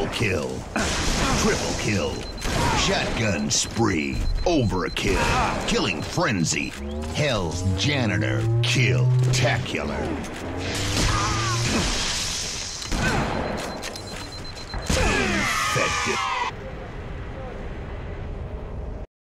Double kill. Triple kill. Shotgun spree. Overkill. Killing frenzy. Hell's janitor. Kill-tacular.